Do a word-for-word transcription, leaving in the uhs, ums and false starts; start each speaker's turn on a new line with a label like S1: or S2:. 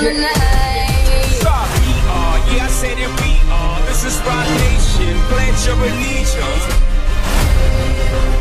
S1: the night.
S2: Stop, we are, yeah, I said it, we are. This is Rock Nation, pledge your allegiance.